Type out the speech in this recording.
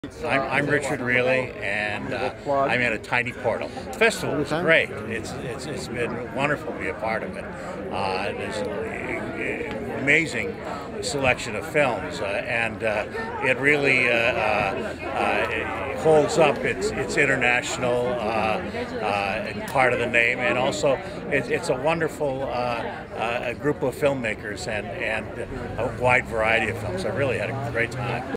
I'm Richard Riehle, and I'm at a tiny portal. The festival was great. It's been wonderful to be a part of it. There's an amazing selection of films, and it really holds up its international and part of the name, and also it's a wonderful a group of filmmakers and a wide variety of films. I really had a great time.